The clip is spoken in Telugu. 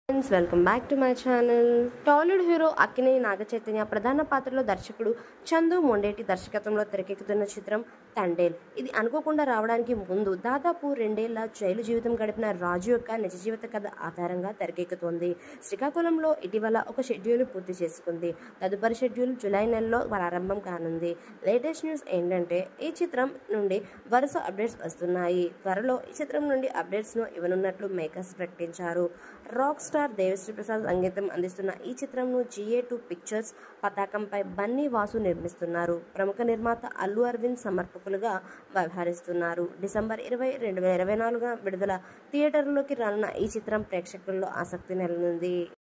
Friends, welcome back to my channel. Tollywood hero Akkineni Naga Chaitanya ప్రధాన పాత్రలో దర్శకుడు చందు మొండేటి దర్శకత్వంలో తెరకెక్కుతున్న చిత్రం తండేల్. ఇది అనుకోకుండా రావడానికి ముందు దాదాపు 2 ఏళ్ల జైలు జీవితం గడిపిన రాజు యొక్క నిజ జీవిత కథ ఆధారంగా తెరకెక్కుతోంది. శ్రీకాకుళంలో ఇటీవల ఒక షెడ్యూల్ పూర్తి చేసుకుంది. తదుపరి షెడ్యూల్ జూలై నెలలో ప్రారంభం కానుంది. లేటెస్ట్ న్యూస్ ఏంటంటే ఈ చిత్రం నుండి వరుస అప్డేట్స్ వస్తున్నాయి. త్వరలో ఈ చిత్రం నుండి అప్డేట్స్ ను ఇవ్వనున్నట్లు మేకర్స్ ప్రకటించారు. రాక్ స్టార్ దేవిశ్రీ ప్రసాద్ సంగీతం అందిస్తున్న ఈ చిత్రంను GA2 పిక్చర్స్ పతాకంపై బన్నీ వాసు నిర్మిస్తున్నారు. ప్రముఖ నిర్మాత అల్లు అరవింద్ సమర్పకులుగా వ్యవహరిస్తున్నారు. డిసెంబర్ 20, 2024 విడుదల థియేటర్లోకి రానున్న ఈ చిత్రం ప్రేక్షకుల్లో ఆసక్తి నెలకొంది.